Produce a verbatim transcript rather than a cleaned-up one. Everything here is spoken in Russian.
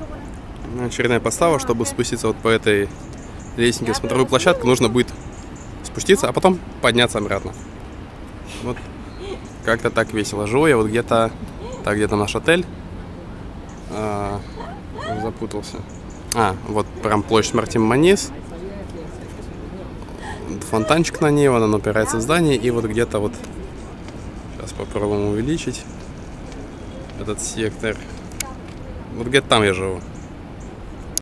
Очередная подстава, чтобы спуститься вот по этой лестнике в смотровую площадку, нужно будет спуститься, а потом подняться обратно. Вот как-то так весело. Живу я вот где-то, так, где-то наш отель. А, запутался. А, вот прям площадь Мартин Манис. Фонтанчик на ней, он упирается в здание, и вот где-то вот, сейчас попробуем увеличить этот сектор. Вот где-то там я живу.